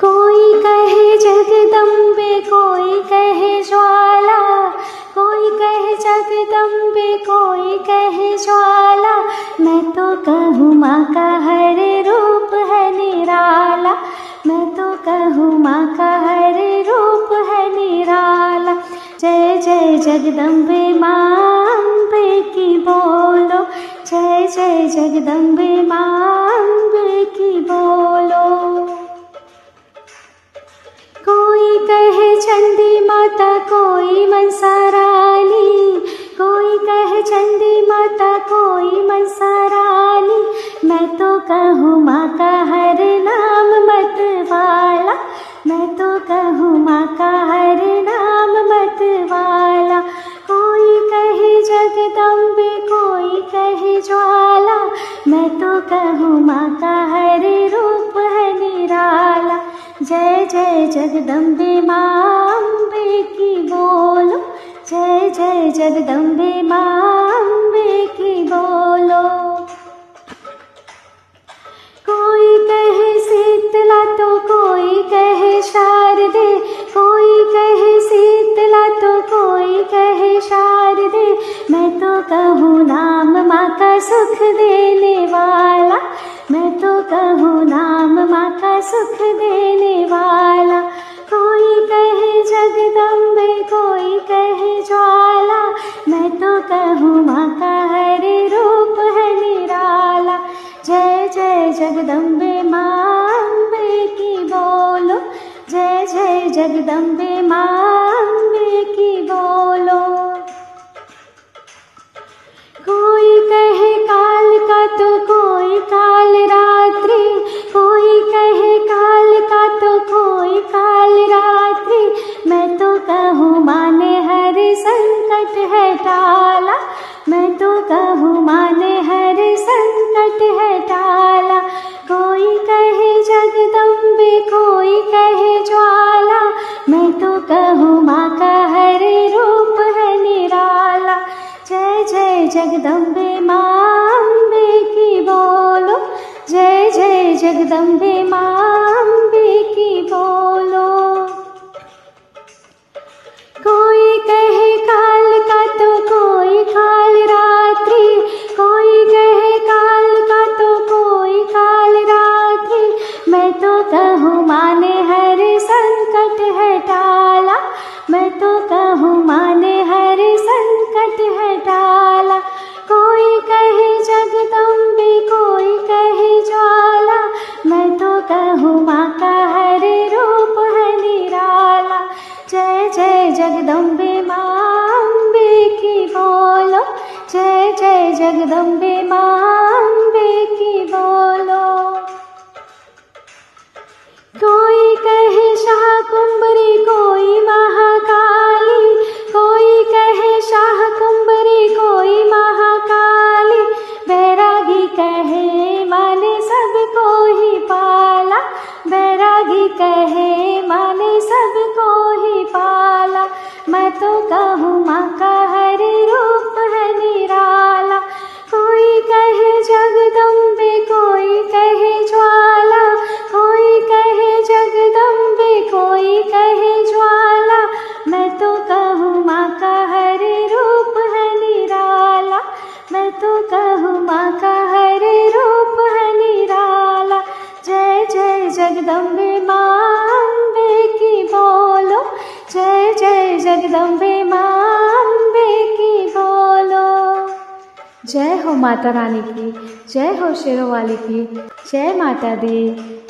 कोई कहे जगदम्बे, कोई कहे ज्वाला, कोई कहे जगदम्बे, कोई कहे ज्वाला। मैं तो कहूँ माँ का हर रूप है निराला, मैं तो कहूँ माँ का हर रूप है निराला। जय जय जगदम्बे माँ अम्बे की बोलो, जय जय जगदम्बे माँ अम्बे की बोलो। कोई कहे चंडी माता, कोई मनसा रानी, कोई कहे चंडी माता, कोई मनसा रानी। मैं तो कहूँ माँ का हर नाम मतवाला, मैं तो कहूँ माँ का हर नाम मतवाला। कोई कहे जगदम्बे, कोई कहे ज्वाला, मैं तो कहूँ माँ का हर रूप है निराला। जय जय जगदम्बे माँ अम्बे की बोलो, जय जय जगदम्बे माँ अम्बे की बोलो। कोई कहे शीतला तो कोई कहे शारदे, कोई कहे शीतला तो कोई कहे शारदे। मैं तो कहूँ नाम माँ का सुख देने वाला, मैं तो कहूँ नाम माँ का सुख देने वाला। कोई कहे जगदम्बे, कोई कहे ज्वाला, मैं तो कहूँ माँ का हर रूप है निराला। जय जय जगदम्बे माँ अम्बे की बोलो, जय जय जगदम्बे माँ अम्बे की बोलो। कोई कहे काल का तो कोई काल रात्रि, कोई कहे काल का तो कोई काल रात्रि। मैं तो कहूँ माँ ने हर संकट है टाला, मैं तो कहूँ माँ ने हर संकट है टाला। कोई कहे जगदम्बे, कोई कहे ज्वाला, मैं तो कहूँ माँ का हर रूप है निराला। जय जय जगदम्बे माँ अम्बे की बोलो, जय जय जगदम्बे माँ अम्बे की बोलो। कोई कहे काल का तो कोई काल रात्रि, कोई कहे काल का तो कोई काल रात्रि। मैं तो कहूँ माँ ने हर संकट है टाला, मैं तो कहूँ माँ ने हर संकट है टाला। कोई कहे जगदम्बे, कोई कहे ज्वाला, मैं तो कहूँ माँ का हर रूप है निराला। जय जय जगदम्बे माँ अम्बे की बोलो, जय जय जगदम्बे माँ अम्बे की बोलो। कोई कहे शाकुंभरी, कोई महाकाली, कोई कहे शाकुंभरी, कोई महाकाली। बैरागी कहे माँ ने सबको ही पाला, बैरागी कहे माँ ने सबको ही पाला। मैं तो कहूँ माँ का हर रूप है निराला। कोई कहे जगदम्बे, कोई कहे ज्वाला, कोई कहे जगदम्बे, कोई कहे ज्वाला। मैं तो कहूँ माँ का हर रूप है निराला, मैं तो कहूँ माँ का हर रूप है निराला। जय जय जगदम्बे माँ अम्बे की बोलो, जय जय जगदम्बे माँ अम्बे की बोलो। जय हो माता रानी की, जय हो शेरों वाली की, जय माता दी।